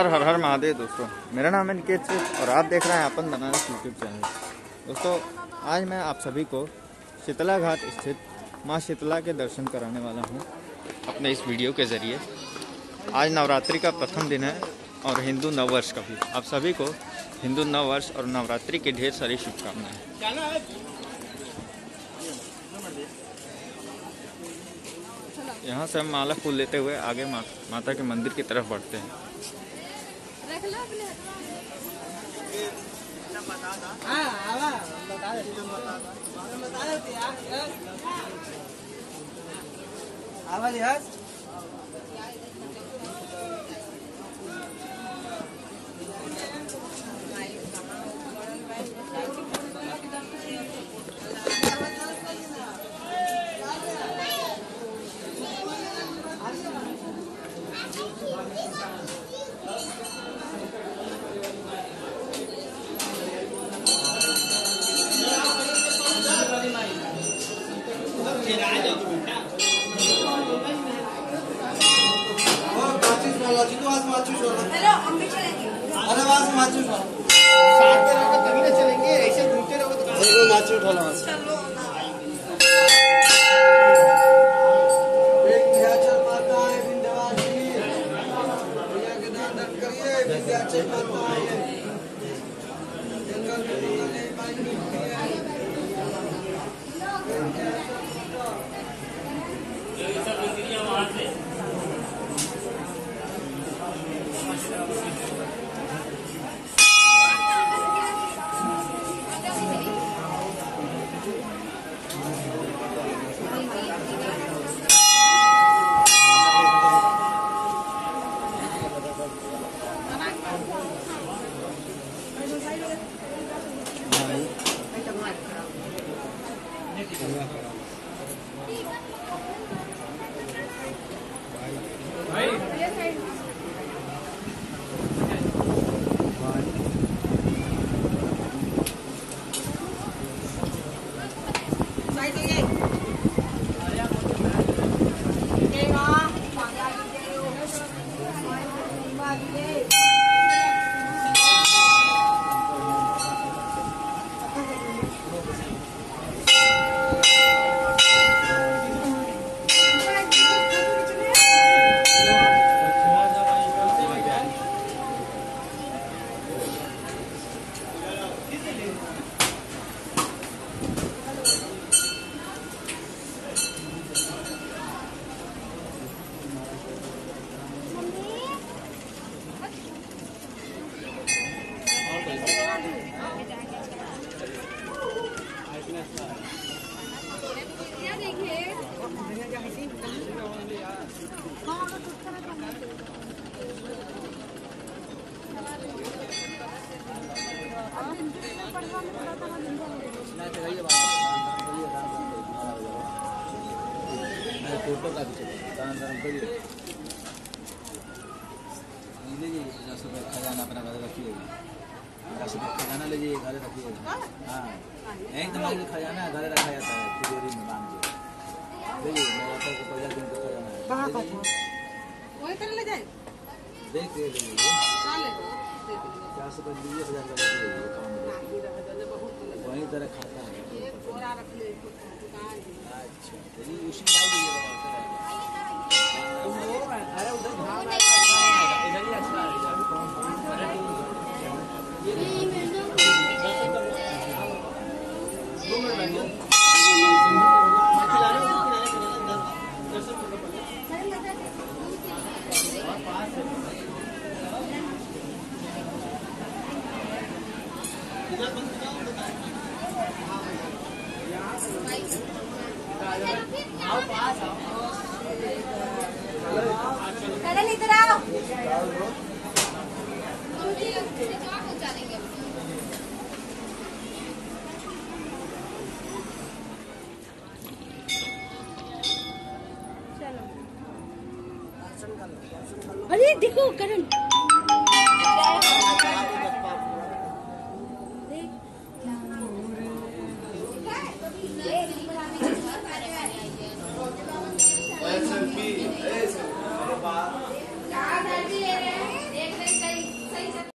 नमस्कार, हर हर महादेव दोस्तों। मेरा नाम है निकेत सिंह और आप देख रहे हैं अपन बनारस यूट्यूब चैनल। दोस्तों, आज मैं आप सभी को शीतला घाट स्थित माँ शीतला के दर्शन कराने वाला हूं अपने इस वीडियो के ज़रिए। आज नवरात्रि का प्रथम दिन है और हिंदू नववर्ष का भी। आप सभी को हिंदू नववर्ष और नवरात्रि की ढेर सारी शुभकामनाएं। यहाँ से हम माला फूल लेते हुए आगे माता के मंदिर की तरफ बढ़ते हैं। हेलो, हम भी चलेंगे। अरे वहाँ से माचू उठा तभी ना चलेंगे, ऐसे घूमते रहोगे तो चलो माचू उठा लो। चलो ना। एक विंध्याचल माता है विंध्यवासिनी, भैया के दर्शन करिए। विंध्याचल माता है, जंगल में निकलने पानी मिलती है। फोटो का भी खजाना अपना घर रखिएगा। खजाना लीजिए, घर रखिएगा। हाँ, एकदम आगे खजाना घर रखा जाता है, तिजोरी में बांध के। देखिए नवरात्र को 50 दिन का खजाना वही कर ले जाए। देख के लीजिए, 400 लीजिए, 1000 का वही तरह खाता है। अच्छा, चलिए उसी का अरे उधर धान इधर ही अच्छा है। इधर आओ। अरे देखो करण।